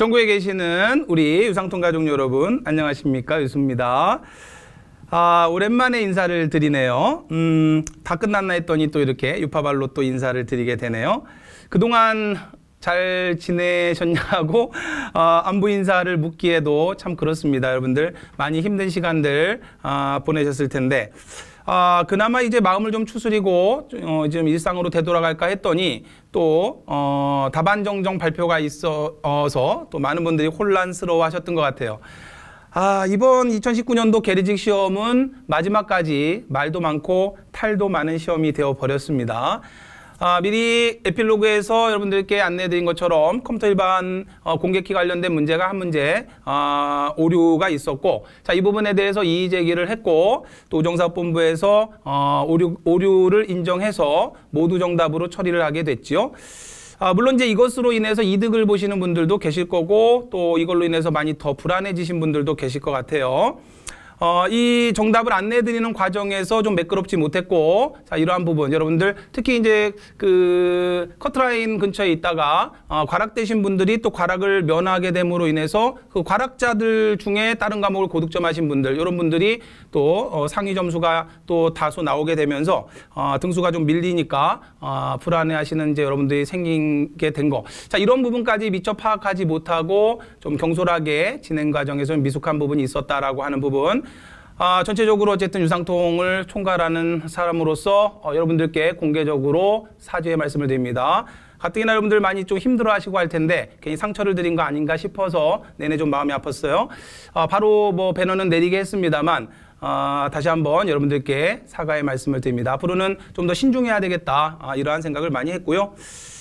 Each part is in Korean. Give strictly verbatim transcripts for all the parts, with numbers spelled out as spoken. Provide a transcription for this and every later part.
전국에 계시는 우리 유상통 가족 여러분, 안녕하십니까? 유수입니다. 아, 오랜만에 인사를 드리네요. 음, 다 끝났나 했더니 또 이렇게 유파발로 또 인사를 드리게 되네요. 그동안 잘 지내셨냐고 어, 안부 인사를 묻기에도 참 그렇습니다. 여러분들 많이 힘든 시간들 어, 보내셨을 텐데 아, 그나마 이제 마음을 좀 추스리고 어, 좀 일상으로 되돌아갈까 했더니 또 어, 답안정정 발표가 있어서 또 많은 분들이 혼란스러워 하셨던 것 같아요. 아, 이번 이천십구 년도 계리직 시험은 마지막까지 말도 많고 탈도 많은 시험이 되어 버렸습니다. 아, 미리 에필로그에서 여러분들께 안내해드린 것처럼 컴퓨터 일반 어, 공개키 관련된 문제가 한 문제 어, 오류가 있었고, 자, 이 부분에 대해서 이의 제기를 했고, 또 우정사업본부에서 어, 오류, 오류를 인정해서 모두 정답으로 처리를 하게 됐지요. 아, 물론 이제 이것으로 인해서 이득을 보시는 분들도 계실 거고, 또 이걸로 인해서 많이 더 불안해지신 분들도 계실 것 같아요. 어, 이 정답을 안내해드리는 과정에서 좀 매끄럽지 못했고, 자, 이러한 부분, 여러분들, 특히 이제 그 커트라인 근처에 있다가, 어, 과락되신 분들이 또 과락을 면하게 됨으로 인해서 그 과락자들 중에 다른 과목을 고득점 하신 분들, 이런 분들이 또, 어, 상위 점수가 또 다소 나오게 되면서, 어, 등수가 좀 밀리니까, 어, 불안해 하시는 이제 여러분들이 생기게 된 거. 자, 이런 부분까지 미처 파악하지 못하고 좀 경솔하게 진행 과정에서 미숙한 부분이 있었다라고 하는 부분. 아, 전체적으로 어쨌든 유상통을 총괄하는 사람으로서 어, 여러분들께 공개적으로 사죄의 말씀을 드립니다. 가뜩이나 여러분들 많이 좀 힘들어하시고 할 텐데 괜히 상처를 드린 거 아닌가 싶어서 내내 좀 마음이 아팠어요. 아, 바로 뭐 배너는 내리게 했습니다만 아, 다시 한번 여러분들께 사과의 말씀을 드립니다. 앞으로는 좀 더 신중해야 되겠다, 아, 이러한 생각을 많이 했고요.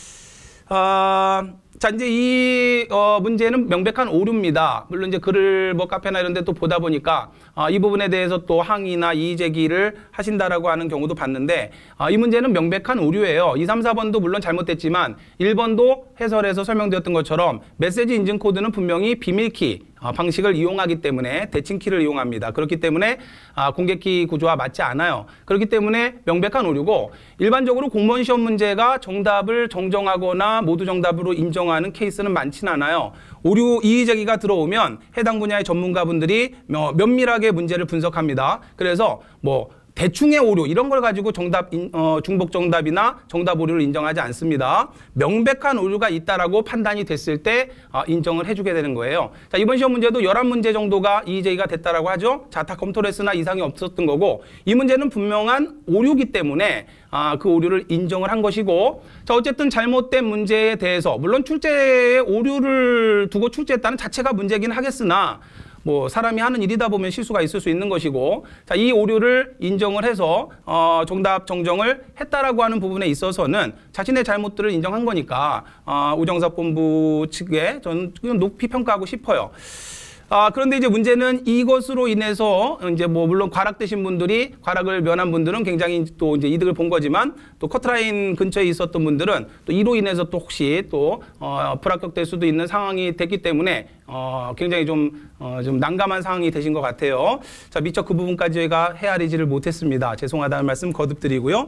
아, 자, 이제 이 어, 문제는 명백한 오류입니다. 물론 이제 글을 뭐 카페나 이런 데 또 보다 보니까 아, 이 부분에 대해서 또 항의나 이의 제기를 하신다라고 하는 경우도 봤는데 아, 이 문제는 명백한 오류예요. 이, 삼, 사 번도 물론 잘못됐지만 일 번도 해설에서 설명드렸던 것처럼 메시지 인증 코드는 분명히 비밀키 아, 방식을 이용하기 때문에 대칭키를 이용합니다. 그렇기 때문에 아, 공개키 구조와 맞지 않아요. 그렇기 때문에 명백한 오류고, 일반적으로 공무원 시험 문제가 정답을 정정하거나 모두 정답으로 인정하는 케이스는 많지는 않아요. 오류 이의 제기가 들어오면 해당 분야의 전문가분들이 면밀하게 문제를 분석합니다. 그래서 뭐 대충의 오류 이런 걸 가지고 정답 어, 중복 정답이나 정답 오류를 인정하지 않습니다. 명백한 오류가 있다라고 판단이 됐을 때 어, 인정을 해주게 되는 거예요. 자, 이번 시험 문제도 열한 문제 정도가 이의 제기가 됐다라고 하죠. 자, 다 검토를 했으나 이상이 없었던 거고, 이 문제는 분명한 오류이기 때문에 아, 그 오류를 인정을 한 것이고, 자, 어쨌든 잘못된 문제에 대해서 물론 출제에 오류를 두고 출제했다는 자체가 문제긴 하겠으나 뭐 사람이 하는 일이다 보면 실수가 있을 수 있는 것이고, 자, 이 오류를 인정을 해서 어, 정답 정정을 했다라고 하는 부분에 있어서는 자신의 잘못들을 인정한 거니까 어, 우정사업본부 측에 저는 높이 평가하고 싶어요. 아, 그런데 이제 문제는 이것으로 인해서 이제 뭐 물론 과락되신 분들이, 과락을 면한 분들은 굉장히 또 이제 이득을 본 거지만, 또 커트라인 근처에 있었던 분들은 또 이로 인해서 또 혹시 또 어, 불합격될 수도 있는 상황이 됐기 때문에 어, 굉장히 좀, 어, 좀 난감한 상황이 되신 것 같아요. 자, 미처 그 부분까지 저희가 헤아리지를 못했습니다. 죄송하다는 말씀 거듭드리고요.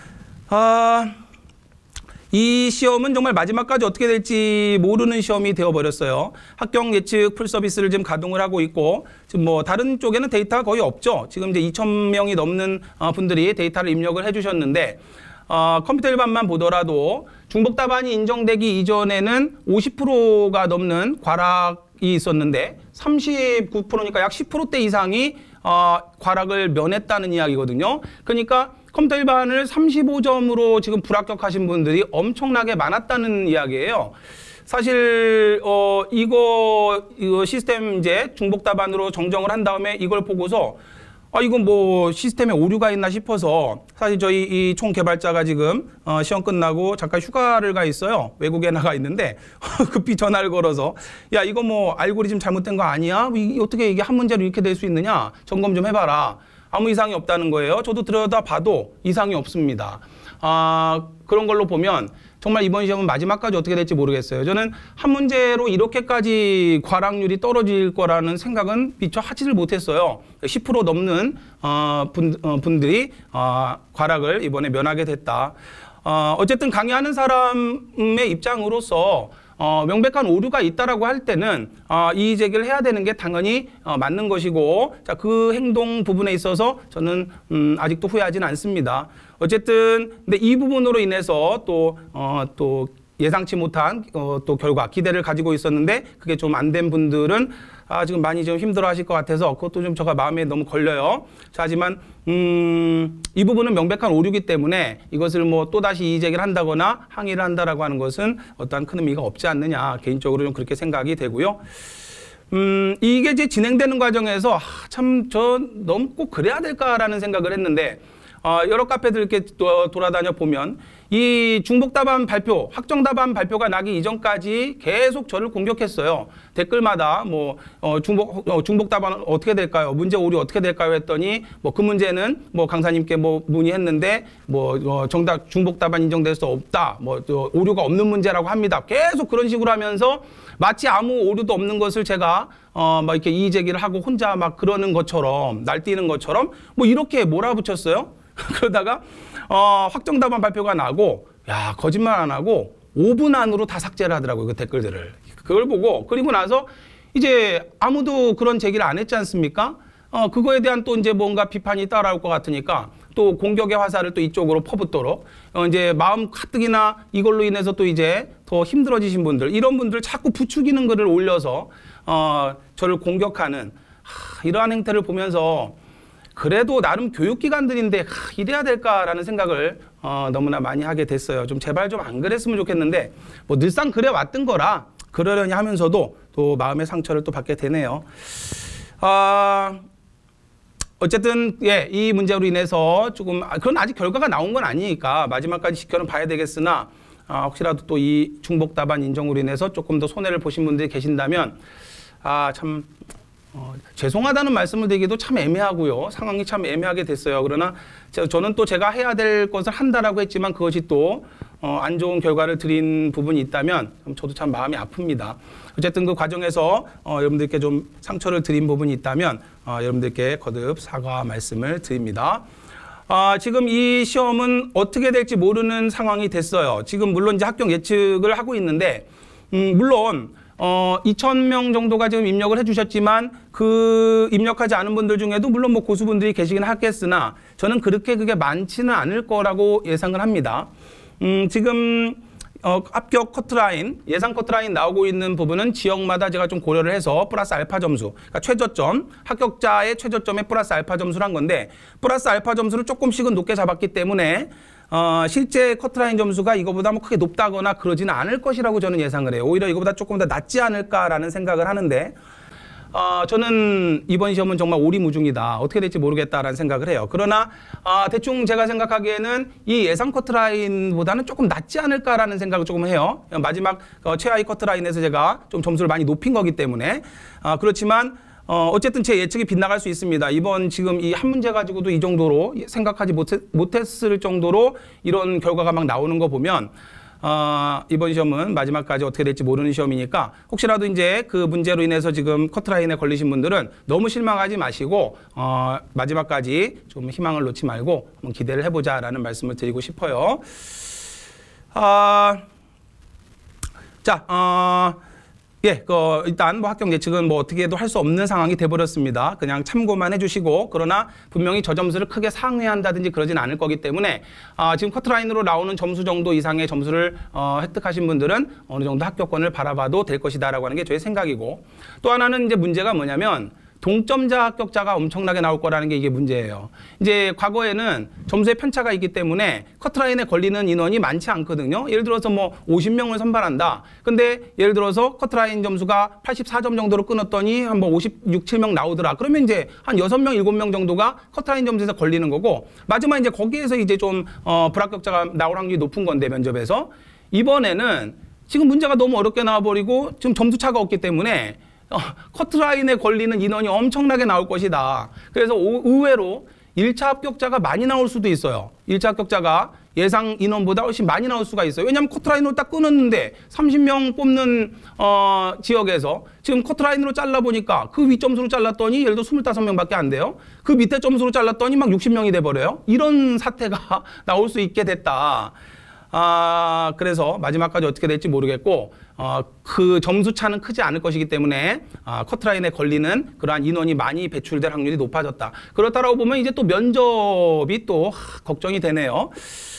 아, 이 시험은 정말 마지막까지 어떻게 될지 모르는 시험이 되어버렸어요. 합격 예측 풀 서비스를 지금 가동을 하고 있고, 지금 뭐 다른 쪽에는 데이터가 거의 없죠. 지금 이제 이천 명이 넘는 분들이 데이터를 입력을 해주셨는데, 어, 컴퓨터 일반만 보더라도 중복 답안이 인정되기 이전에는 오십 퍼센트가 넘는 과락이 있었는데 삼십구 퍼센트니까 약 십 퍼센트대 이상이 어, 과락을 면했다는 이야기거든요. 그러니까 컴퓨터 일반을 삼십오 점으로 지금 불합격하신 분들이 엄청나게 많았다는 이야기예요. 사실 어, 이거, 이거 시스템 이제 중복 답안으로 정정을 한 다음에 이걸 보고서 아, 이건 뭐 시스템에 오류가 있나 싶어서, 사실 저희 이 총 개발자가 지금 어, 시험 끝나고 잠깐 휴가를 가 있어요. 외국에 나가 있는데 급히 전화를 걸어서 야, 이거 뭐 알고리즘 잘못된 거 아니야? 이, 어떻게 이게 한 문제로 이렇게 될 수 있느냐? 점검 좀 해봐라. 아무 이상이 없다는 거예요. 저도 들여다봐도 이상이 없습니다. 아, 그런 걸로 보면 정말 이번 시험은 마지막까지 어떻게 될지 모르겠어요. 저는 한 문제로 이렇게까지 과락률이 떨어질 거라는 생각은 미처 하지를 못했어요. 십 퍼센트 넘는 어, 분, 어, 분들이 어, 과락을 이번에 면하게 됐다. 어, 어쨌든 강의하는 사람의 입장으로서 어, 명백한 오류가 있다라고 할 때는 어, 이의 제기를 해야 되는 게 당연히 어, 맞는 것이고, 자, 그 행동 부분에 있어서 저는 음, 아직도 후회하지는 않습니다. 어쨌든 근데 이 부분으로 인해서 또 어, 또 예상치 못한 어, 또 결과, 기대를 가지고 있었는데 그게 좀 안 된 분들은 아, 지금 많이 좀 힘들어하실 것 같아서 그것도 좀 제가 마음에 너무 걸려요. 자, 하지만 음, 이 부분은 명백한 오류이기 때문에 이것을 뭐 또다시 이의 제기를 한다거나 항의를 한다라고 하는 것은 어떠한 큰 의미가 없지 않느냐, 개인적으로 좀 그렇게 생각이 되고요. 음, 이게 이제 진행되는 과정에서 아, 참 저 너무 꼭 그래야 될까라는 생각을 했는데, 어, 여러 카페들 이렇게 도, 돌아다녀 보면 이 중복 답안 발표, 확정 답안 발표가 나기 이전까지 계속 저를 공격했어요. 댓글마다 뭐 어, 중복 어, 중복 답안 어떻게 될까요? 문제 오류 어떻게 될까요? 했더니 뭐 그 문제는 뭐 강사님께 뭐 문의했는데 뭐 어, 정답 중복 답안 인정될 수 없다. 뭐 또 오류가 없는 문제라고 합니다. 계속 그런 식으로 하면서 마치 아무 오류도 없는 것을 제가 어, 막 이렇게 이의 제기를 하고 혼자 막 그러는 것처럼, 날뛰는 것처럼 뭐 이렇게 몰아붙였어요. 그러다가 어, 확정 답안 발표가 나고, 야, 거짓말 안 하고 오 분 안으로 다 삭제를 하더라고요, 그 댓글들을. 그걸 보고, 그리고 나서 이제 아무도 그런 제기를 안 했지 않습니까? 어, 그거에 대한 또 이제 뭔가 비판이 따라올 것 같으니까 또 공격의 화살을 또 이쪽으로 퍼붓도록 어, 이제 마음 가뜩이나 이걸로 인해서 또 이제 더 힘들어지신 분들, 이런 분들 자꾸 부추기는 글을 올려서 어, 저를 공격하는 하, 이러한 행태를 보면서 그래도 나름 교육기관들인데 하, 이래야 될까라는 생각을 어, 너무나 많이 하게 됐어요. 좀 제발 좀 안 그랬으면 좋겠는데 뭐 늘상 그래 왔던 거라 그러려니 하면서도 또 마음의 상처를 또 받게 되네요. 아, 어쨌든 예, 이 문제로 인해서 조금 아, 그건 아직 결과가 나온 건 아니니까 마지막까지 지켜는 봐야 되겠으나 아, 혹시라도 또 이 중복 답안 인정으로 인해서 조금 더 손해를 보신 분들이 계신다면 아, 참 어, 죄송하다는 말씀을 드리기도 참 애매하고요. 상황이 참 애매하게 됐어요. 그러나 저, 저는 또 제가 해야 될 것을 한다라고 했지만 그것이 또 어, 안 좋은 결과를 드린 부분이 있다면 저도 참 마음이 아픕니다. 어쨌든 그 과정에서 어, 여러분들께 좀 상처를 드린 부분이 있다면 어, 여러분들께 거듭 사과 말씀을 드립니다. 아, 지금 이 시험은 어떻게 될지 모르는 상황이 됐어요. 지금 물론 이제 합격 예측을 하고 있는데 음, 물론 어, 이천 명 정도가 지금 입력을 해주셨지만 그 입력하지 않은 분들 중에도 물론 뭐 고수분들이 계시긴 하겠으나 저는 그렇게 그게 많지는 않을 거라고 예상을 합니다. 음, 지금 어, 합격 커트라인, 예상 커트라인 나오고 있는 부분은 지역마다 제가 좀 고려를 해서 플러스 알파 점수, 그러니까 최저점, 합격자의 최저점에 플러스 알파 점수를 한 건데 플러스 알파 점수를 조금씩은 높게 잡았기 때문에 어, 실제 커트라인 점수가 이거보다 뭐 크게 높다거나 그러지는 않을 것이라고 저는 예상을 해요. 오히려 이거보다 조금 더 낮지 않을까라는 생각을 하는데 어, 저는 이번 시험은 정말 오리무중이다. 어떻게 될지 모르겠다라는 생각을 해요. 그러나 어, 대충 제가 생각하기에는 이 예상 커트라인보다는 조금 낮지 않을까라는 생각을 조금 해요. 마지막 어, 최하위 커트라인에서 제가 좀 점수를 많이 높인 거기 때문에 어, 그렇지만 어, 어쨌든 제 예측이 빗나갈 수 있습니다. 이번 지금 이 한 문제 가지고도 이 정도로 생각하지 못했, 못했을 정도로 이런 결과가 막 나오는 거 보면 어, 이번 시험은 마지막까지 어떻게 될지 모르는 시험이니까 혹시라도 이제 그 문제로 인해서 지금 커트라인에 걸리신 분들은 너무 실망하지 마시고 어, 마지막까지 좀 희망을 놓지 말고 한번 기대를 해보자라는 말씀을 드리고 싶어요. 어, 자, 어, 예, 그 일단 뭐 합격 예측은 뭐 어떻게도 할 수 없는 상황이 돼버렸습니다. 그냥 참고만 해주시고 그러나 분명히 저 점수를 크게 상회한다든지 그러진 않을 거기 때문에 아, 지금 커트라인으로 나오는 점수 정도 이상의 점수를 어, 획득하신 분들은 어느 정도 합격권을 바라봐도 될 것이다라고 하는 게 저의 생각이고 또 하나는 이제 문제가 뭐냐면 동점자 합격자가 엄청나게 나올 거라는 게 이게 문제예요. 이제 과거에는 점수의 편차가 있기 때문에 커트라인에 걸리는 인원이 많지 않거든요. 예를 들어서 뭐 오십 명을 선발한다. 근데 예를 들어서 커트라인 점수가 팔십사 점 정도로 끊었더니 한 번 오십육, 칠 명 나오더라. 그러면 이제 한 여섯 명, 일곱 명 정도가 커트라인 점수에서 걸리는 거고 마지막 이제 거기에서 이제 좀 어, 불합격자가 나올 확률이 높은 건데 면접에서 이번에는 지금 문제가 너무 어렵게 나와버리고 지금 점수차가 없기 때문에 어, 커트라인에 걸리는 인원이 엄청나게 나올 것이다. 그래서 오, 의외로 일 차 합격자가 많이 나올 수도 있어요. 일 차 합격자가 예상 인원보다 훨씬 많이 나올 수가 있어요. 왜냐하면 커트라인으로 딱 끊었는데 삼십 명 뽑는 어, 지역에서 지금 커트라인으로 잘라보니까 그 윗점수로 잘랐더니 예를 들어 스물다섯 명밖에 안 돼요. 그 밑에 점수로 잘랐더니 막 육십 명이 돼버려요. 이런 사태가 나올 수 있게 됐다. 아, 그래서 마지막까지 어떻게 될지 모르겠고, 어, 그 점수 차는 크지 않을 것이기 때문에 아, 커트라인에 걸리는 그러한 인원이 많이 배출될 확률이 높아졌다. 그렇다라고 보면 이제 또 면접이 또 하, 걱정이 되네요.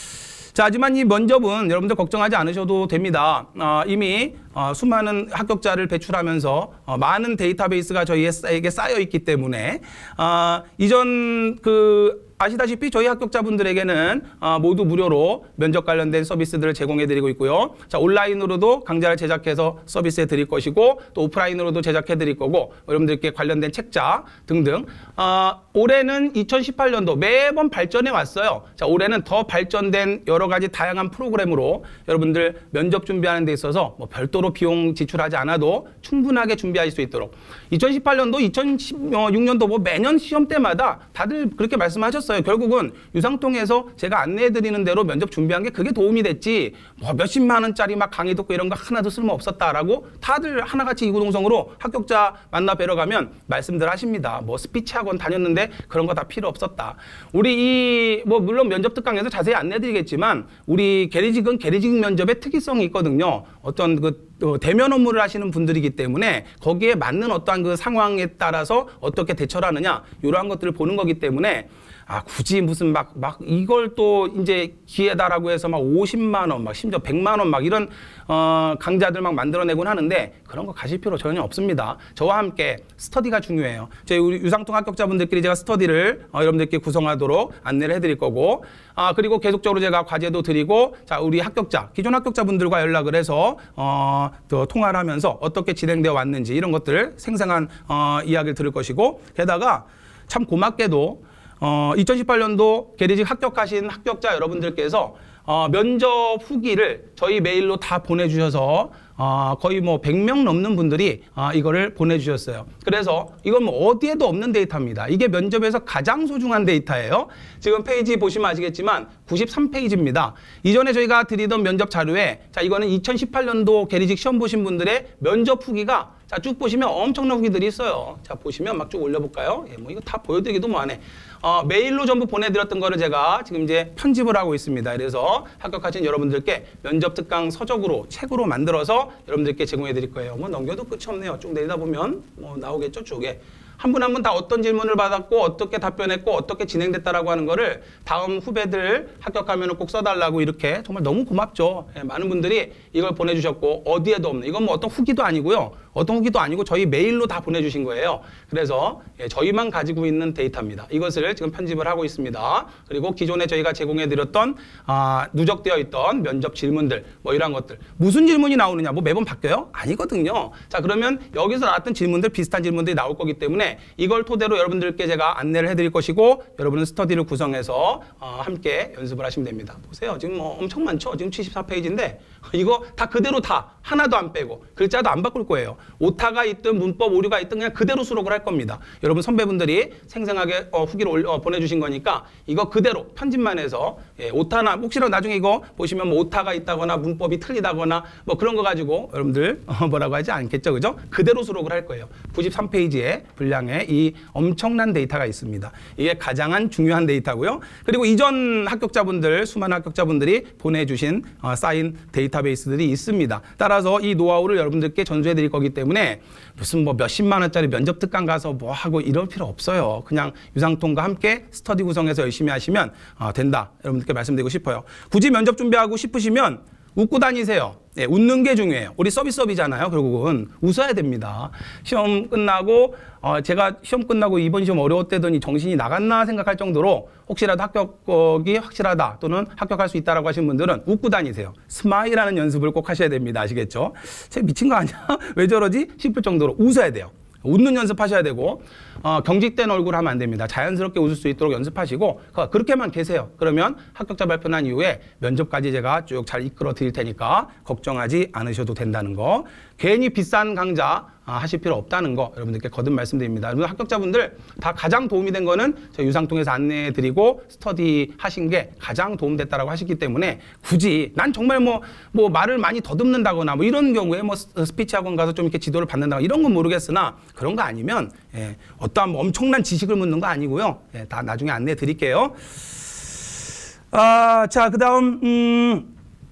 자, 하지만 이 면접은 여러분들 걱정하지 않으셔도 됩니다. 어, 이미 어, 수많은 합격자를 배출하면서 어, 많은 데이터베이스가 저희에게 쌓여 있기 때문에 어, 이전 그 아시다시피 저희 합격자분들에게는 어, 모두 무료로 면접 관련된 서비스들을 제공해드리고 있고요. 자, 온라인으로도 강좌를 제작해서 서비스해 드릴 것이고 또 오프라인으로도 제작해 드릴 거고 여러분들께 관련된 책자 등등. 어, 올해는 이천십팔 년도 매번 발전해 왔어요. 자, 올해는 더 발전된 여러 가지 다양한 프로그램으로 여러분들 면접 준비하는 데 있어서 뭐 별도로 비용 지출하지 않아도 충분하게 준비할 수 있도록 이천십팔 년도, 이천십육 년도 뭐 매년 시험 때마다 다들 그렇게 말씀하셨어요. 결국은 유상통에서 제가 안내해드리는 대로 면접 준비한 게 그게 도움이 됐지 뭐 몇십만 원짜리 막 강의 듣고 이런 거 하나도 쓸모없었다라고 다들 하나같이 이구동성으로 합격자 만나 뵈러 가면 말씀들 하십니다. 뭐 스피치 학원 다녔는데 그런 거 다 필요 없었다. 우리 이 뭐 물론 면접 특강에서 자세히 안내드리겠지만 우리 계리직은 계리직 면접의 특이성이 있거든요. 어떤 그 어, 대면 업무를 하시는 분들이기 때문에 거기에 맞는 어떠한 그 상황에 따라서 어떻게 대처를 하느냐 이러한 것들을 보는 거기 때문에 아, 굳이 무슨 막, 막 이걸 또 이제 기회다라고 해서 막 오십만 원, 막 심지어 백만 원 막 이런, 어, 강좌들 막 만들어내곤 하는데 그런 거 가실 필요 전혀 없습니다. 저와 함께 스터디가 중요해요. 저희 우리 유상통 합격자분들끼리 제가 스터디를 어, 여러분들께 구성하도록 안내를 해드릴 거고, 아, 그리고 계속적으로 제가 과제도 드리고, 자, 우리 합격자, 기존 합격자분들과 연락을 해서, 어, 또 통화를 하면서 어떻게 진행되어 왔는지 이런 것들을 생생한, 어, 이야기를 들을 것이고, 게다가 참 고맙게도 어, 이천십팔 년도 계리직 합격하신 합격자 여러분들께서 어, 면접 후기를 저희 메일로 다 보내주셔서 어, 거의 뭐 백 명 넘는 분들이 어, 이거를 보내주셨어요. 그래서 이건 뭐 어디에도 없는 데이터입니다. 이게 면접에서 가장 소중한 데이터예요. 지금 페이지 보시면 아시겠지만 구십삼 페이지입니다. 이전에 저희가 드리던 면접 자료에 자 이거는 이천십팔 년도 계리직 시험 보신 분들의 면접 후기가 자 쭉 보시면 엄청난 후기들이 있어요. 자 보시면 막 쭉 올려볼까요? 예, 뭐 이거 다 보여드리기도 뭐하네. 어, 메일로 전부 보내드렸던 거를 제가 지금 이제 편집을 하고 있습니다. 그래서 합격하신 여러분들께 면접 특강 서적으로 책으로 만들어서 여러분들께 제공해 드릴 거예요. 뭐 넘겨도 끝이 없네요. 쭉 내리다 보면 뭐 나오겠죠, 쭉에. 한 분 한 분 다 어떤 질문을 받았고 어떻게 답변했고 어떻게 진행됐다라고 하는 거를 다음 후배들 합격하면 꼭 써달라고 이렇게 정말 너무 고맙죠. 예, 많은 분들이 이걸 보내주셨고 어디에도 없는 이건 뭐 어떤 후기도 아니고요. 어떤 후기도 아니고 저희 메일로 다 보내주신 거예요. 그래서 예, 저희만 가지고 있는 데이터입니다. 이것을 지금 편집을 하고 있습니다. 그리고 기존에 저희가 제공해드렸던 아, 누적되어 있던 면접 질문들 뭐 이런 것들 무슨 질문이 나오느냐 뭐 매번 바뀌어요? 아니거든요. 자 그러면 여기서 나왔던 질문들 비슷한 질문들이 나올 거기 때문에 이걸 토대로 여러분들께 제가 안내를 해드릴 것이고 여러분은 스터디를 구성해서 어, 함께 연습을 하시면 됩니다. 보세요. 지금 뭐 엄청 많죠? 지금 칠십사 페이지인데 이거 다 그대로 다 하나도 안 빼고 글자도 안 바꿀 거예요. 오타가 있든 문법 오류가 있든 그냥 그대로 수록을 할 겁니다. 여러분 선배분들이 생생하게 어, 후기를 올, 어, 보내주신 거니까 이거 그대로 편집만 해서 예, 오타나 혹시라도 나중에 이거 보시면 뭐 오타가 있다거나 문법이 틀리다거나 뭐 그런 거 가지고 여러분들 어, 뭐라고 하지 않겠죠. 그죠? 그대로 수록을 할 거예요. 구십삼 페이지에 분량에 이 엄청난 데이터가 있습니다. 이게 가장 중요한 데이터고요. 그리고 이전 합격자분들 수많은 합격자분들이 보내주신 어, 쌓인 데이터베이스들이 있습니다. 따라서 이 노하우를 여러분들께 전수해 드릴 거기 때문에 무슨 뭐 몇십만 원짜리 면접 특강 가서 뭐 하고 이럴 필요 없어요. 그냥 유상통과 함께 스터디 구성해서 열심히 하시면 어, 된다. 여러분들께 말씀드리고 싶어요. 굳이 면접 준비하고 싶으시면 웃고 다니세요. 예, 웃는 게 중요해요. 우리 서비스업이잖아요. 결국은 웃어야 됩니다. 시험 끝나고 어, 제가 시험 끝나고 이번 시험 어려웠대더니 정신이 나갔나 생각할 정도로 혹시라도 합격이 확실하다 또는 합격할 수 있다라고 하신 분들은 웃고 다니세요. 스마일하는 연습을 꼭 하셔야 됩니다. 아시겠죠? 쟤 미친 거 아니야? 왜 저러지? 싶을 정도로 웃어야 돼요. 웃는 연습하셔야 되고 어, 경직된 얼굴 하면 안 됩니다. 자연스럽게 웃을 수 있도록 연습하시고 그렇게만 계세요. 그러면 합격자 발표 난 이후에 면접까지 제가 쭉 잘 이끌어 드릴 테니까 걱정하지 않으셔도 된다는 거. 괜히 비싼 강좌 아, 하실 필요 없다는 거 여러분들께 거듭 말씀드립니다. 여러분 합격자분들 다 가장 도움이 된 거는 저희 유상통에서 안내해드리고 스터디 하신 게 가장 도움됐다라고 하시기 때문에 굳이 난 정말 뭐, 뭐 말을 많이 더듬는다거나 뭐 이런 경우에 뭐 스피치 학원 가서 좀 이렇게 지도를 받는다거나 이런 건 모르겠으나 그런 거 아니면 예, 어떠한 뭐 엄청난 지식을 묻는 거 아니고요. 예, 다 나중에 안내해 드릴게요. 아, 자, 그 다음 음,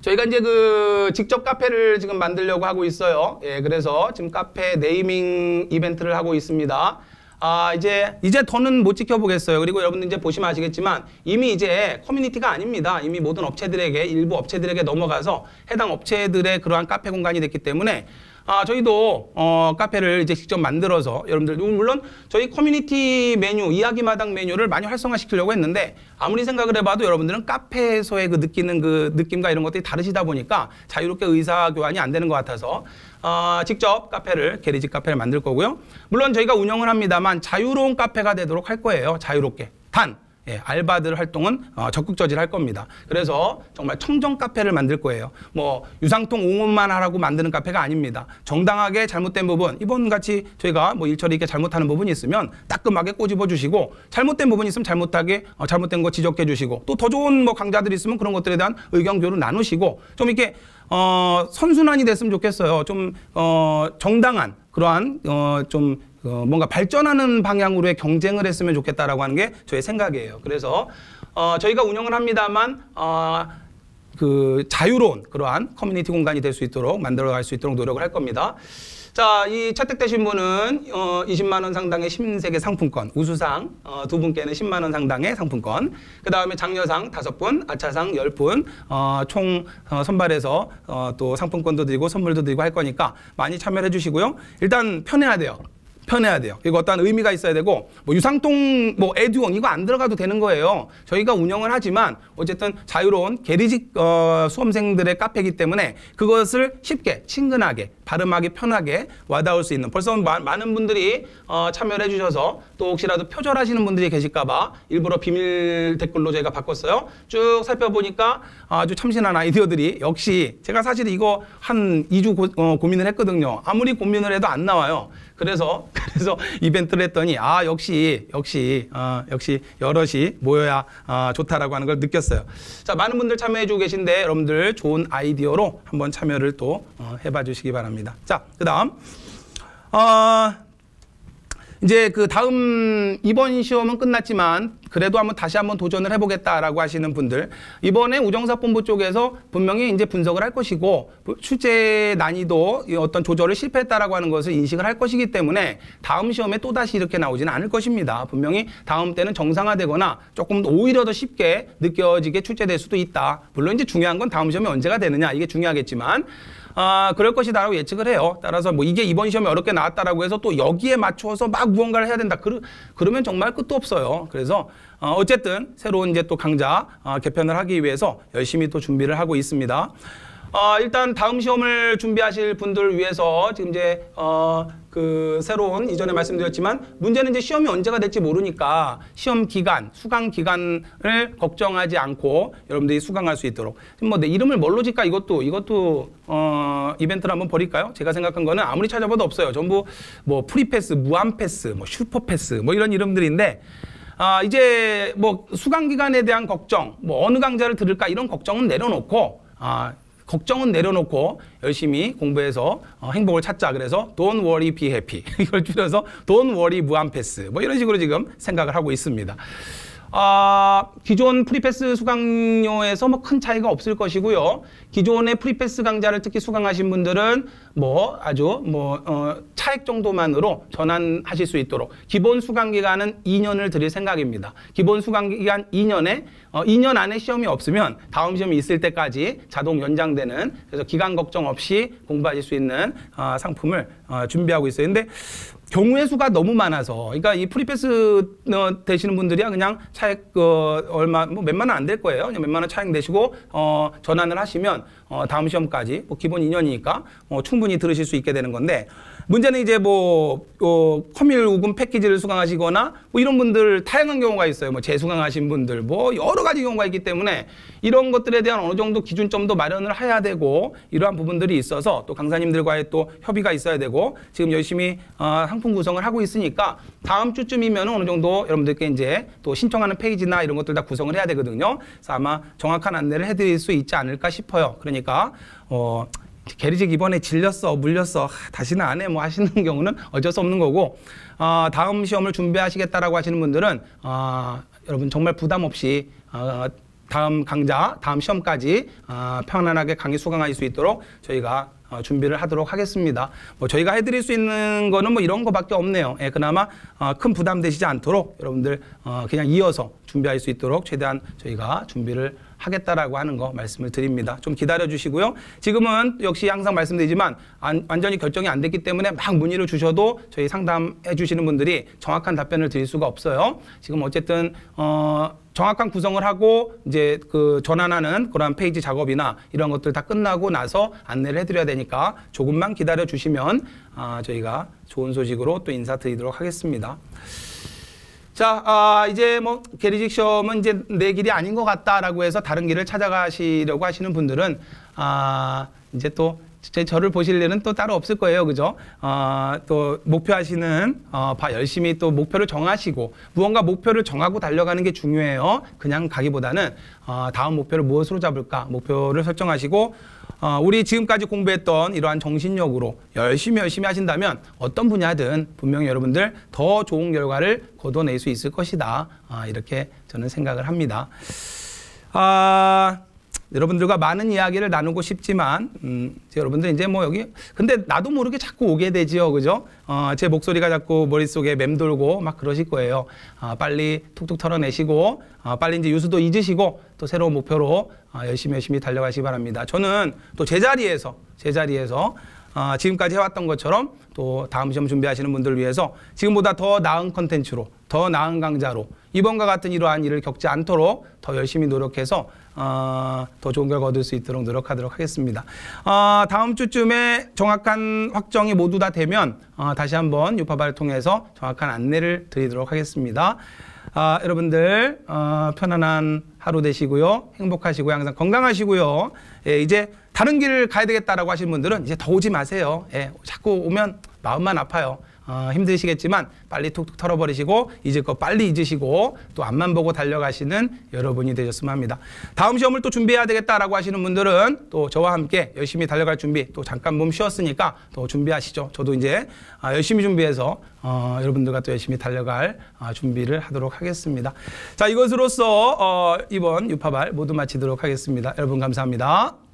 저희가 이제 그 직접 카페를 지금 만들려고 하고 있어요. 예, 그래서 지금 카페 네이밍 이벤트를 하고 있습니다. 아, 이제, 이제 더는 못 지켜보겠어요. 그리고 여러분들 이제 보시면 아시겠지만 이미 이제 커뮤니티가 아닙니다. 이미 모든 업체들에게, 일부 업체들에게 넘어가서 해당 업체들의 그러한 카페 공간이 됐기 때문에 아, 저희도, 어, 카페를 이제 직접 만들어서 여러분들, 물론 저희 커뮤니티 메뉴, 이야기마당 메뉴를 많이 활성화시키려고 했는데 아무리 생각을 해봐도 여러분들은 카페에서의 그 느끼는 그 느낌과 이런 것들이 다르시다 보니까 자유롭게 의사교환이 안 되는 것 같아서 어, 직접 카페를, 게리직 카페를 만들 거고요. 물론 저희가 운영을 합니다만 자유로운 카페가 되도록 할 거예요. 자유롭게. 단, 예, 알바들 활동은 어, 적극 저지할 겁니다. 그래서 정말 청정 카페를 만들 거예요. 뭐 유상통 옹호만 하라고 만드는 카페가 아닙니다. 정당하게 잘못된 부분, 이번 같이 저희가 뭐 일처리 있게 잘못하는 부분이 있으면 따끔하게 꼬집어 주시고 잘못된 부분이 있으면 잘못하게 어, 잘못된 거 지적해 주시고 또 더 좋은 뭐 강좌들이 있으면 그런 것들에 대한 의견 교류 나누시고 좀 이렇게 어, 선순환이 됐으면 좋겠어요. 좀 어, 정당한 그러한 어, 좀 어, 뭔가 발전하는 방향으로의 경쟁을 했으면 좋겠다라고 하는 게 저의 생각이에요. 그래서 어, 저희가 운영을 합니다만 어, 그 자유로운 그러한 커뮤니티 공간이 될 수 있도록 만들어갈 수 있도록 노력을 할 겁니다. 자, 이 채택되신 분은 어, 이십만 원 상당의 신세계 상품권, 우수상 어, 두 분께는 십만 원 상당의 상품권, 그 다음에 장려상 다섯 분, 아차상 열 분, 어, 총 어, 선발해서 어, 또 상품권도 드리고 선물도 드리고 할 거니까 많이 참여해 주시고요. 일단 편해야 돼요. 편해야 돼요. 이거 어떤 의미가 있어야 되고 뭐 유상통 뭐 에듀원 이거 안 들어가도 되는 거예요. 저희가 운영을 하지만 어쨌든 자유로운 게리직 어, 수험생들의 카페이기 때문에 그것을 쉽게 친근하게 발음하기 편하게 와닿을 수 있는 벌써 마, 많은 분들이 어, 참여를 해주셔서 또 혹시라도 표절하시는 분들이 계실까 봐 일부러 비밀 댓글로 저희가 바꿨어요. 쭉 살펴보니까 아주 참신한 아이디어들이 역시 제가 사실 이거 한 이 주 고, 어, 고민을 했거든요. 아무리 고민을 해도 안 나와요. 그래서 그래서 이벤트를 했더니 아 역시 역시 어, 역시 여럿이 모여야 어, 좋다라고 하는 걸 느꼈어요. 자, 많은 분들 참여해주고 계신데 여러분들 좋은 아이디어로 한번 참여를 또 어, 해봐 주시기 바랍니다. 자, 그다음 어, 이제 그 다음 이번 시험은 끝났지만 그래도 한번 다시 한번 도전을 해보겠다라고 하시는 분들, 이번에 우정사본부 쪽에서 분명히 이제 분석을 할 것이고 출제 난이도 어떤 조절을 실패했다라고 하는 것을 인식을 할 것이기 때문에 다음 시험에 또 다시 이렇게 나오지는 않을 것입니다. 분명히 다음 때는 정상화되거나 조금 오히려 더 쉽게 느껴지게 출제될 수도 있다. 물론 이제 중요한 건 다음 시험이 언제가 되느냐 이게 중요하겠지만. 아, 그럴 것이다라고 예측을 해요. 따라서 뭐 이게 이번 시험에 어렵게 나왔다라고 해서 또 여기에 맞춰서 막 무언가를 해야 된다. 그러, 그러면 정말 끝도 없어요. 그래서 어, 어쨌든 새로운 이제 또 강좌 어, 개편을 하기 위해서 열심히 또 준비를 하고 있습니다. 어, 일단 다음 시험을 준비하실 분들 위해서 지금 이제 어, 그 새로운 이전에 말씀드렸지만 문제는 이제 시험이 언제가 될지 모르니까 시험 기간, 수강 기간을 걱정하지 않고 여러분들이 수강할 수 있도록 뭐 내 이름을 뭘로 짓까 이것도 이것도 어, 이벤트를 한번 벌일까요? 제가 생각한 거는 아무리 찾아봐도 없어요. 전부 뭐 프리패스, 무한패스, 뭐 슈퍼패스 뭐 이런 이름들인데 아, 이제 뭐 수강 기간에 대한 걱정, 뭐 어느 강좌를 들을까 이런 걱정은 내려놓고 아, 걱정은 내려놓고 열심히 공부해서 어, 행복을 찾자. 그래서 Don't worry, be happy. 이걸 줄여서 Don't worry, 무한패스. 뭐 이런 식으로 지금 생각을 하고 있습니다. 아, 기존 프리패스 수강료에서 뭐 큰 차이가 없을 것이고요. 기존의 프리패스 강좌를 특히 수강하신 분들은 뭐 아주 뭐 어, 차액 정도만으로 전환하실 수 있도록 기본 수강 기간은 이 년을 드릴 생각입니다. 기본 수강 기간 이 년에 어, 이 년 안에 시험이 없으면 다음 시험이 있을 때까지 자동 연장되는 그래서 기간 걱정 없이 공부하실 수 있는 어, 상품을 어, 준비하고 있어요. 근데 경우의 수가 너무 많아서, 그러니까 이 프리패스 어, 되시는 분들이야 그냥 차액 어, 얼마 뭐 몇만 원 안 될 거예요. 그냥 몇만 원 차액 내시고 어, 전환을 하시면 어, 다음 시험까지 뭐 기본 이 년이니까 어, 충분히 들으실 수 있게 되는 건데 문제는 이제 뭐 어, 커밀 우금 패키지를 수강하시거나 뭐 이런 분들 다양한 경우가 있어요. 뭐 재수강하신 분들 뭐 여러 가지 경우가 있기 때문에 이런 것들에 대한 어느 정도 기준점도 마련을 해야 되고 이러한 부분들이 있어서 또 강사님들과의 또 협의가 있어야 되고 지금 열심히 어, 상품 구성을 하고 있으니까 다음 주쯤이면 어느 정도 여러분들께 이제 또 신청하는 페이지나 이런 것들 다 구성을 해야 되거든요. 그래서 아마 정확한 안내를 해드릴 수 있지 않을까 싶어요. 그러니까 어. 게리직 이번에 질렸어, 물렸어, 다시는 안 해 뭐 하시는 경우는 어쩔 수 없는 거고 어, 다음 시험을 준비하시겠다라고 하시는 분들은 어, 여러분 정말 부담 없이 어, 다음 강좌, 다음 시험까지 어, 편안하게 강의 수강할 수 있도록 저희가 어, 준비를 하도록 하겠습니다. 뭐 저희가 해드릴 수 있는 거는 뭐 이런 거밖에 없네요. 예, 그나마 어, 큰 부담 되시지 않도록 여러분들 어, 그냥 이어서 준비할 수 있도록 최대한 저희가 준비를 하겠다라고 하는 거 말씀을 드립니다. 좀 기다려 주시고요. 지금은 역시 항상 말씀드리지만 안, 완전히 결정이 안 됐기 때문에 막 문의를 주셔도 저희 상담해 주시는 분들이 정확한 답변을 드릴 수가 없어요. 지금 어쨌든 어, 정확한 구성을 하고 이제 그 전환하는 그런 페이지 작업이나 이런 것들 다 끝나고 나서 안내를 해드려야 되니까 조금만 기다려 주시면 아, 저희가 좋은 소식으로 또 인사드리도록 하겠습니다. 자, 아, 이제 뭐 계리직 시험은 이제 내 길이 아닌 것 같다라고 해서 다른 길을 찾아가시려고 하시는 분들은 아, 이제 또 제 저를 보실 일은 또 따로 없을 거예요, 그죠? 어, 또 목표하시는 어, 바 열심히 또 목표를 정하시고 무언가 목표를 정하고 달려가는 게 중요해요. 그냥 가기보다는 어, 다음 목표를 무엇으로 잡을까 목표를 설정하시고 어, 우리 지금까지 공부했던 이러한 정신력으로 열심히 열심히 하신다면 어떤 분야든 분명히 여러분들 더 좋은 결과를 거둬낼 수 있을 것이다. 어, 이렇게 저는 생각을 합니다. 아. 여러분들과 많은 이야기를 나누고 싶지만 음, 여러분들 이제 뭐 여기 근데 나도 모르게 자꾸 오게 되지요, 그죠? 어, 제 목소리가 자꾸 머릿속에 맴돌고 막 그러실 거예요. 어, 빨리 툭툭 털어내시고 어, 빨리 이제 유수도 잊으시고 또 새로운 목표로 어, 열심히 열심히 달려가시기 바랍니다. 저는 또 제자리에서 제자리에서 어, 지금까지 해왔던 것처럼 또 다음 시험 준비하시는 분들을 위해서 지금보다 더 나은 컨텐츠로 더 나은 강좌로 이번과 같은 이러한 일을 겪지 않도록 더 열심히 노력해서 어, 더 좋은 결과 얻을 수 있도록 노력하도록 하겠습니다. 어, 다음 주쯤에 정확한 확정이 모두 다 되면 어, 다시 한번 유파바를 통해서 정확한 안내를 드리도록 하겠습니다. 아, 여러분들 어, 편안한 하루 되시고요. 행복하시고요. 항상 건강하시고요. 예, 이제 다른 길을 가야 되겠다라고 하시는 분들은 이제 더 오지 마세요. 예, 자꾸 오면 마음만 아파요. 어, 힘드시겠지만 빨리 툭툭 털어버리시고 잊을 거 빨리 잊으시고 또 앞만 보고 달려가시는 여러분이 되셨으면 합니다. 다음 시험을 또 준비해야 되겠다라고 하시는 분들은 또 저와 함께 열심히 달려갈 준비 또 잠깐 몸 쉬었으니까 또 준비하시죠. 저도 이제 아, 열심히 준비해서 어, 여러분들과 또 열심히 달려갈 아, 준비를 하도록 하겠습니다. 자, 이것으로써 어, 이번 유파발 모두 마치도록 하겠습니다. 여러분 감사합니다.